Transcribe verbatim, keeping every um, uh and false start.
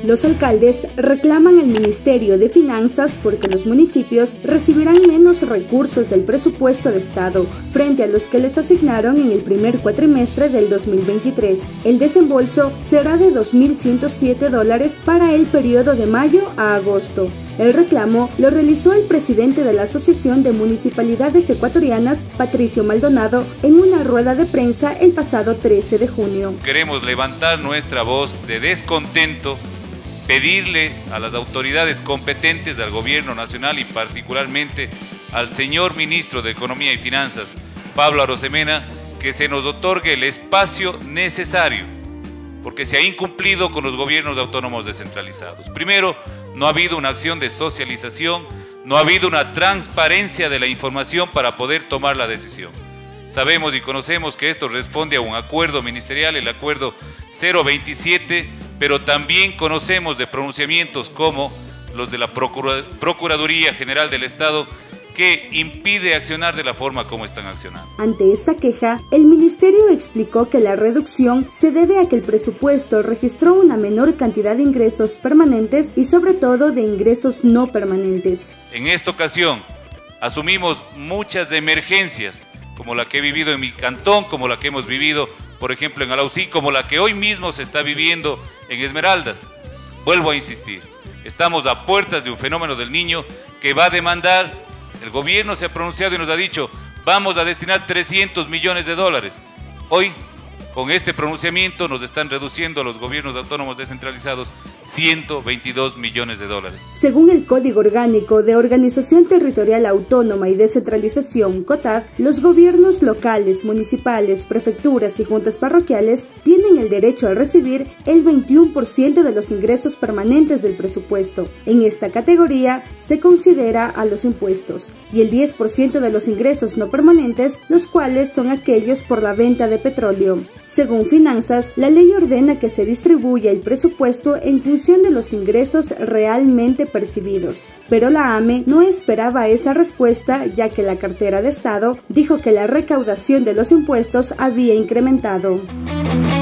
Los alcaldes reclaman al Ministerio de Finanzas porque los municipios recibirán menos recursos del presupuesto de Estado frente a los que les asignaron en el primer cuatrimestre del dos mil veintitrés. El desembolso será de dos mil ciento siete dólares para el periodo de mayo a agosto. El reclamo lo realizó el presidente de la Asociación de Municipalidades Ecuatorianas, Patricio Maldonado, en una rueda de prensa el pasado trece de junio. Queremos levantar nuestra voz de descontento, pedirle a las autoridades competentes del gobierno nacional y particularmente al señor ministro de Economía y Finanzas, Pablo Arosemena, que se nos otorgue el espacio necesario, porque se ha incumplido con los gobiernos autónomos descentralizados. Primero, no ha habido una acción de socialización, no ha habido una transparencia de la información para poder tomar la decisión. Sabemos y conocemos que esto responde a un acuerdo ministerial, el acuerdo cero veintisiete, pero también conocemos de pronunciamientos como los de la Procuraduría General del Estado, que impide accionar de la forma como están accionando. Ante esta queja, el ministerio explicó que la reducción se debe a que el presupuesto registró una menor cantidad de ingresos permanentes y sobre todo de ingresos no permanentes. En esta ocasión, asumimos muchas emergencias, como la que he vivido en mi cantón, como la que hemos vivido, por ejemplo, en Alausí, como la que hoy mismo se está viviendo en Esmeraldas. Vuelvo a insistir, estamos a puertas de un fenómeno del Niño que va a demandar. El gobierno se ha pronunciado y nos ha dicho, vamos a destinar trescientos millones de dólares. Hoy, con este pronunciamiento, nos están reduciendo a los gobiernos autónomos descentralizados ciento veintidós millones de dólares. Según el Código Orgánico de Organización Territorial Autónoma y Descentralización, COTAD, los gobiernos locales, municipales, prefecturas y juntas parroquiales tienen el derecho a recibir el veintiuno por ciento de los ingresos permanentes del presupuesto. En esta categoría se considera a los impuestos y el diez por ciento de los ingresos no permanentes, los cuales son aquellos por la venta de petróleo. Según Finanzas, la ley ordena que se distribuya el presupuesto en función de los ingresos realmente percibidos, pero la A M E no esperaba esa respuesta, ya que la cartera de Estado dijo que la recaudación de los impuestos había incrementado.